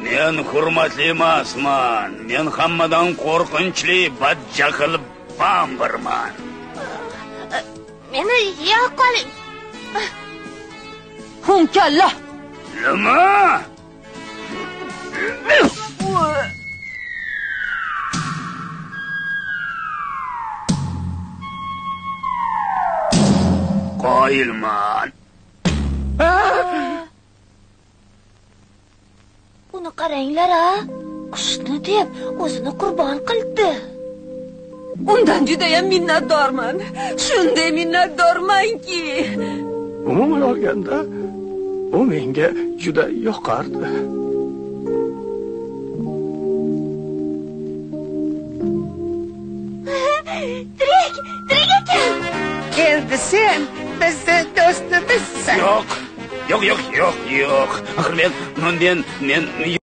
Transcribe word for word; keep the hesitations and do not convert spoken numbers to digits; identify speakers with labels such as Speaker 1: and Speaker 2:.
Speaker 1: Men hurmatli emasman. Men hammadan qo'rqinchli badjahl bambirman.
Speaker 2: Meni yo'q qoling.
Speaker 3: Hunkalla.
Speaker 1: Nima? Qoyilman.
Speaker 2: Buni qaranglar a. Qushni deb o'zini qurbon qildi.
Speaker 3: Undan juda ham minnatdorman. Shunday minnatdormanki.
Speaker 4: Umuman olganda, u menga juda yoqardi.
Speaker 2: Tirik, tirik ekan.
Speaker 3: Endi sen bizni do'stimizsan.
Speaker 1: Yo'q. Yo'q, yo'q, yo'q, yo'q. Axir men, men, men